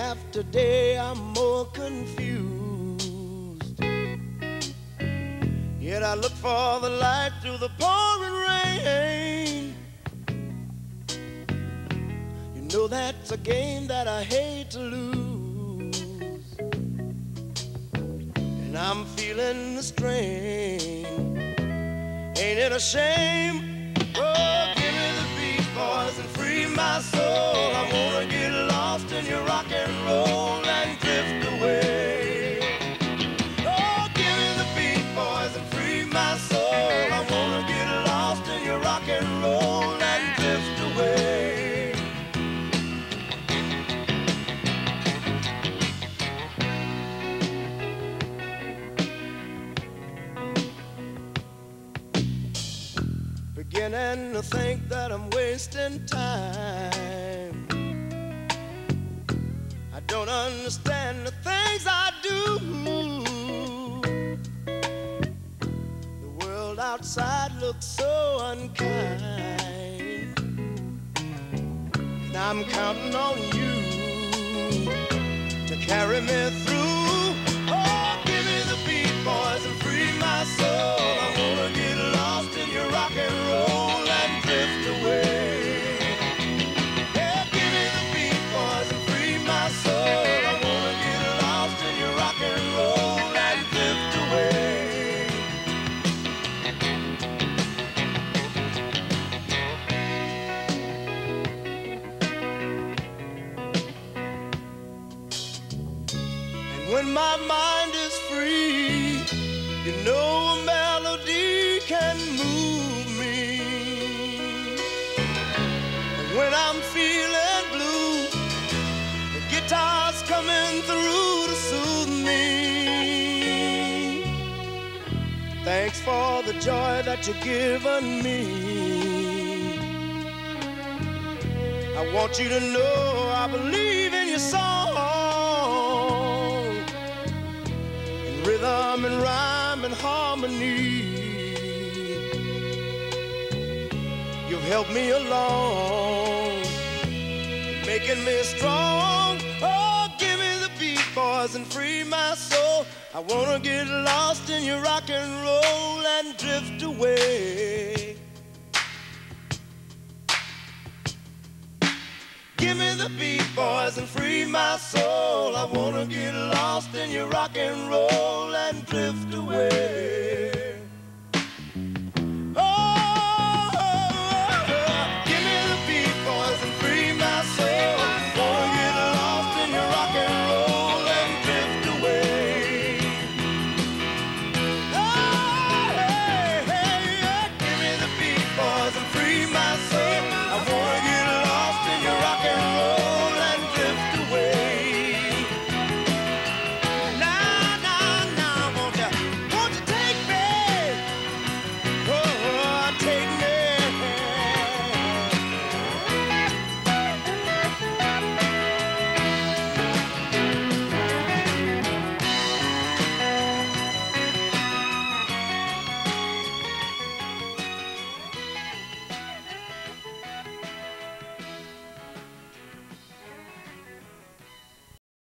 after day I'm more confused. Yet I look for the light through the pouring rain. You know that's a game that I hate to lose, and I'm feeling the strain. Ain't it a shame? Oh, give me the beat, boys, and free my soul. I wanna get lost in your rock and roll and drift away. Oh, give me the beat, boys, and free my soul. I wanna get lost in your rock and roll and drift away. Beginning to think that I'm wasting time. I don't understand the things I do. The world outside looks so unkind, and I'm counting on you to carry me through. Oh, give me the beat, boys, and free my soul. I wanna get lost in your rock and roll and drift away. Yeah, give me the beat, boys, and free my soul. I wanna get lost in your rock and roll and drift away. And when my mind is free, you know a melody can move me. And when I'm feeling blue, the guitar's coming through to soothe me. Thanks for the joy that you've given me. I want you to know I believe in your song, in rhythm and rhyme and harmony. You've helped me along, making me strong. Oh, give me the beat, boys, and free my soul. I wanna get lost in your rock and roll and drift away. Give me the beat, boys, and free my soul. I wanna get lost in your rock and roll and drift away.